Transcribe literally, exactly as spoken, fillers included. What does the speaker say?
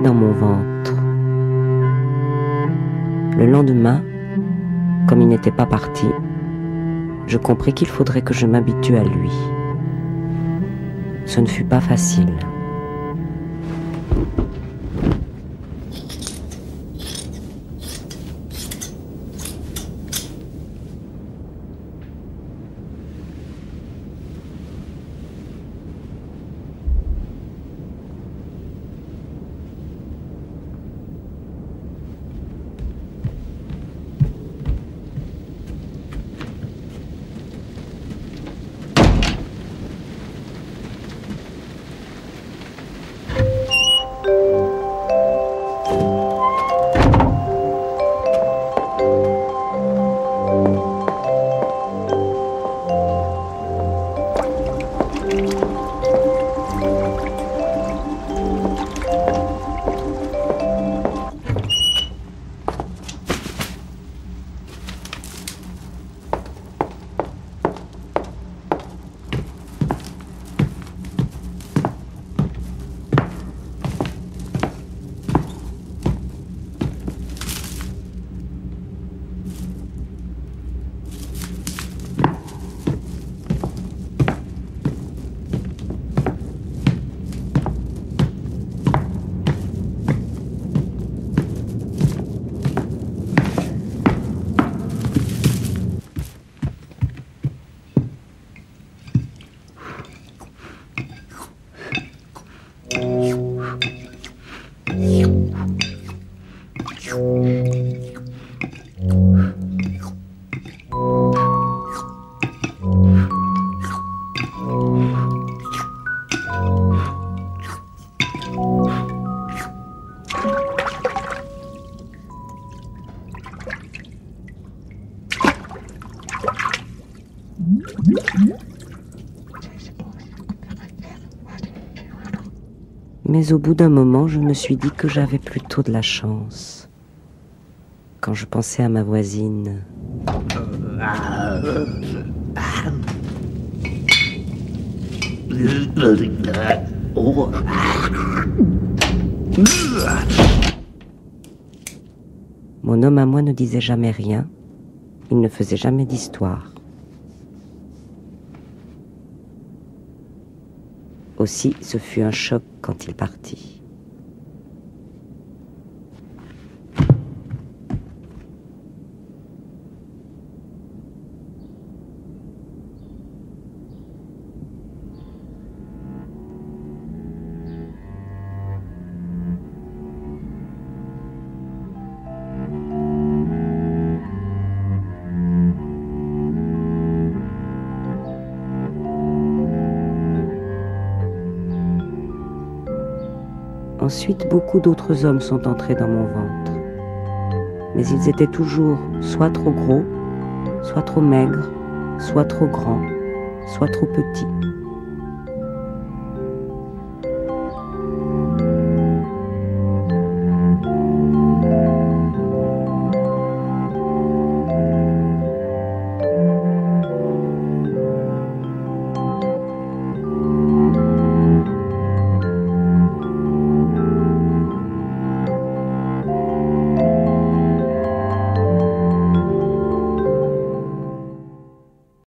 dans mon ventre. Le lendemain, comme il n'était pas parti, je compris qu'il faudrait que je m'habitue à lui. Ce ne fut pas facile. Mais au bout d'un moment, je me suis dit que j'avais plutôt de la chance. Quand je pensais à ma voisine. Mon homme à moi ne disait jamais rien. Il ne faisait jamais d'histoire. Aussi, ce fut un choc quand il partit. Ensuite, beaucoup d'autres hommes sont entrés dans mon ventre. Mais ils étaient toujours soit trop gros, soit trop maigres, soit trop grands, soit trop petits.